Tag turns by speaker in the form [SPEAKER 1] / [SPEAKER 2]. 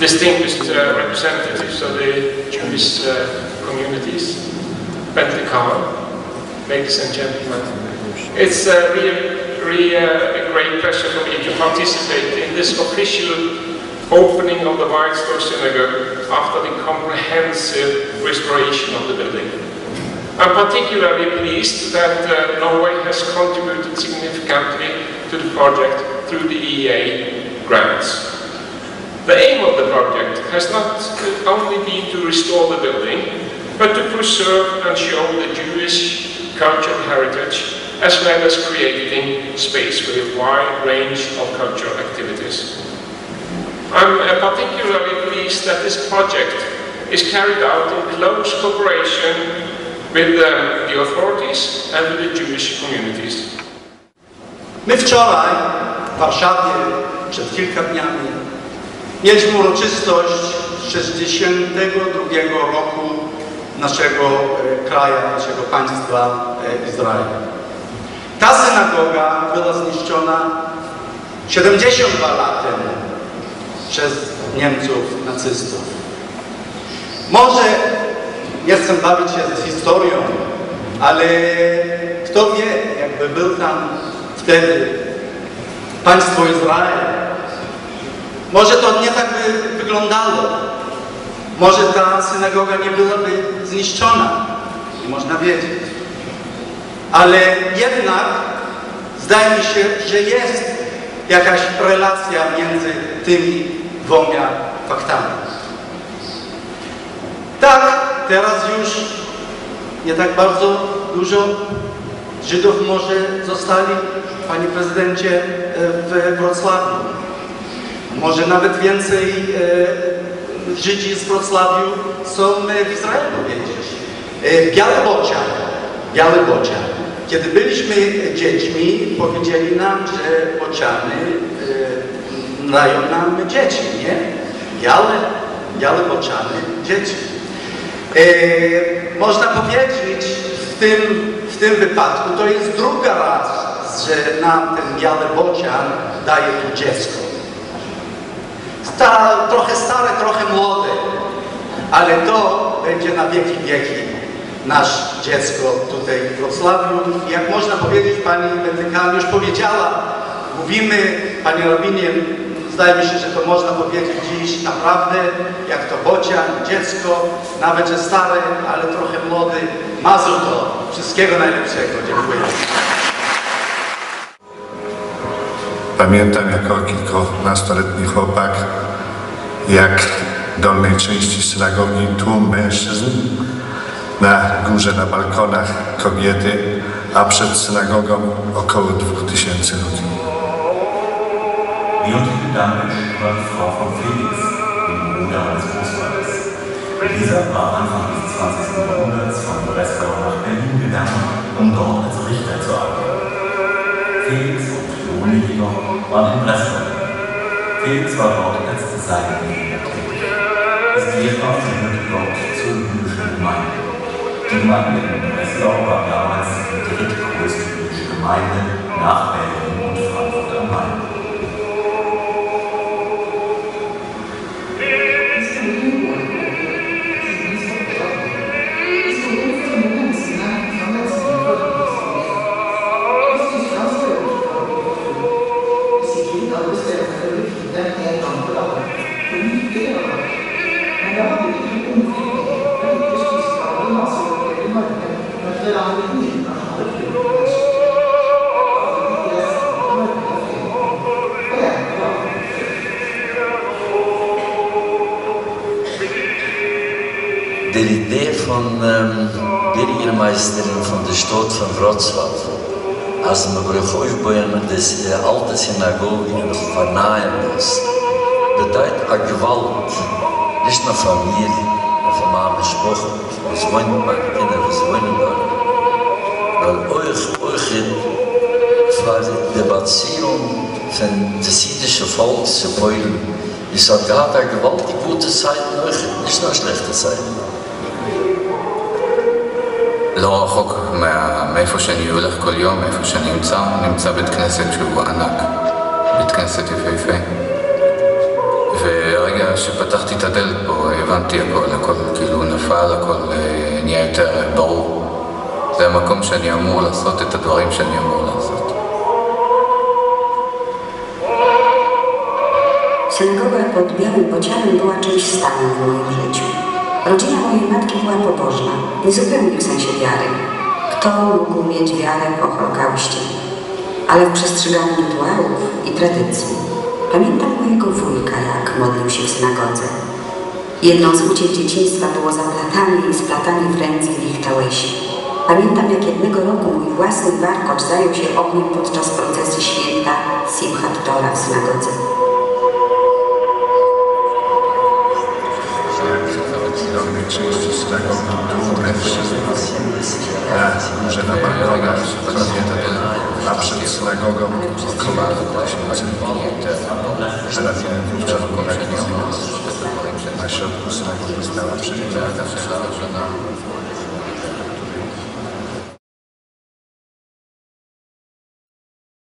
[SPEAKER 1] distinguished representatives of the Jewish communities, Bentley Cohen, ladies and gentlemen. It's really a great pleasure for me to participate in this official opening of the Whitestone Synagogue after the comprehensive restoration of the building. I'm particularly pleased that Norway has contributed significantly to the project through the EEA grants. The aim of the project has not only been to restore the building, but to preserve and show the Jewish cultural heritage, as well as creating space for a wide range of cultural activities. I'm particularly pleased that this project is carried out in close cooperation with the authorities and with the Jewish communities.
[SPEAKER 2] My wczoraj w Warszawie, przed kilka dniami, mieliśmy uroczystość 62 roku naszego kraju, naszego państwa Izrael. Ta synagoga była zniszczona 72 lat temu przez Niemców, nacystów. Może nie chcę bawić się z historią, ale kto wie, jakby był tam wtedy państwo Izrael, może to nie tak by wyglądało. Może ta synagoga nie byłaby zniszczona, nie można wiedzieć. Ale jednak zdaje mi się, że jest jakaś relacja między tymi dwoma faktami. Tak, teraz już nie tak bardzo dużo Żydów może zostali, panie prezydencie, w Wrocławiu. Może nawet więcej Żydzi z Wrocławiu są w Izraelu, wiecie. Biały Bocian. Kiedy byliśmy dziećmi, powiedzieli nam, że Bociany dają nam dzieci, nie? Białe Bociany, dzieci. Można powiedzieć, w tym wypadku to jest druga raz, że nam ten biały Bocian daje tu dziecko. Trochę stare, trochę młode, ale to będzie na wieki nasz dziecko tutaj w Wrocławiu. Jak można powiedzieć, pani Bentykan już powiedziała, mówimy, panie rabinie, zdaje mi się, że to można powiedzieć dziś naprawdę, jak to Bocian, dziecko, nawet że stare, ale trochę młody, Mazel tov. Wszystkiego najlepszego. Dziękuję.
[SPEAKER 3] Pamiętam jako kilkunastoletni chłopak, jak w dolnej części synagogi tłum mężczyzn, na górze, na balkonach kobiety, a przed synagogą około 2000 ludzi.
[SPEAKER 4] Die heutige Dame war die Frau von Felix, dem Bruder meines Großvaters. Dieser war Anfang des 20. Jahrhunderts von Breslau nach Berlin gegangen, um dort als Richter zu arbeiten. Felix und Leone jedoch waren in Breslau. Felix war dort als Seitenleger tätig. Das Ehepaar gehörte dort zur jüdischen Gemeinde. Die Gemeinde in Breslau war damals die drittgrößte jüdische Gemeinde nach Berlin und Frankfurt am Main.
[SPEAKER 5] De idee van burgemeester van de stad van Wrocław, als we begonnen de alte synagoge in Varnaien was, betekent een geweld, niet naar familie, van mijn gesprochen, we wonen maar kinderen, we wonen maar. Weil euch Debattion von der jüdischen Volk zu beulen, ist sogar da gewaltig gute Seiten euch, nicht nur schlechte Seiten.
[SPEAKER 6] לא רחוק מאיפה שאני הולך כל יום, מאיפה שאני נמצא בית כנסת שהוא ענק, בית כנסת יפהפה. ורגע שפתחתי את הדלת פה, הבנתי הכל כאילו נפל, הכל נהיה יותר ברור. זה המקום שאני אמור לעשות את הדברים שאני אמור לעשות.
[SPEAKER 7] Synagoga pod Białym Bocianem była czymś stałym w moim życiu. Rodzina mojej matki była pobożna, niezupełnie w sensie wiary. Kto mógł mieć wiarę po Holokauście? Ale w przestrzeganiu rytuałów i tradycji. Pamiętam mojego wujka, jak modlił się w synagodze. Jedną z uciech dzieciństwa było zaplatanie i splatanie w ręce Łesi. Pamiętam, jak jednego roku mój własny warkocz zajął się ogniem podczas procesji święta Simchat Tora w synagodze.
[SPEAKER 3] W dolnej części synagogi tu mężczyzn na górze na balkonach kobiety, a przed synagogą około 8 Rabinem wówczas był na środku synagogi stała przewidziana.